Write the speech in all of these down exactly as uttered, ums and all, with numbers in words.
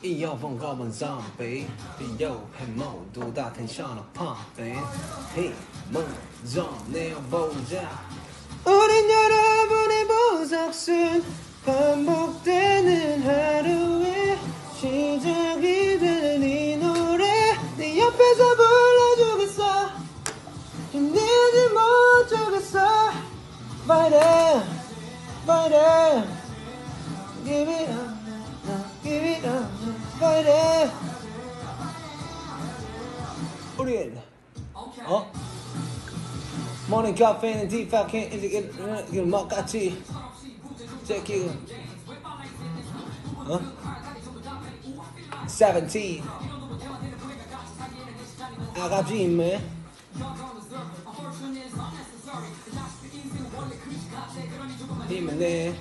이어폰 검은 zombie 비교해 모두 다 텐션을 pumping 힘먼저 내어보자 우린 여러분의 보석순 반복되는 하루에 시작이 되는 이 노래 네 옆에서 불러주겠어 힘내지 못하겠어 Fighting Fighting Give it up Give it up Fighting 우린 어? Morning caffeine tea fucking 이제 이게 먹같이 제키 어? seventeen 아가지 임매 힘내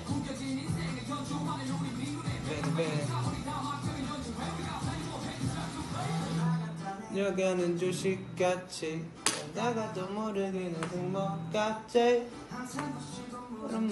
여기는 주식같이 나가도 모르기는 행복같이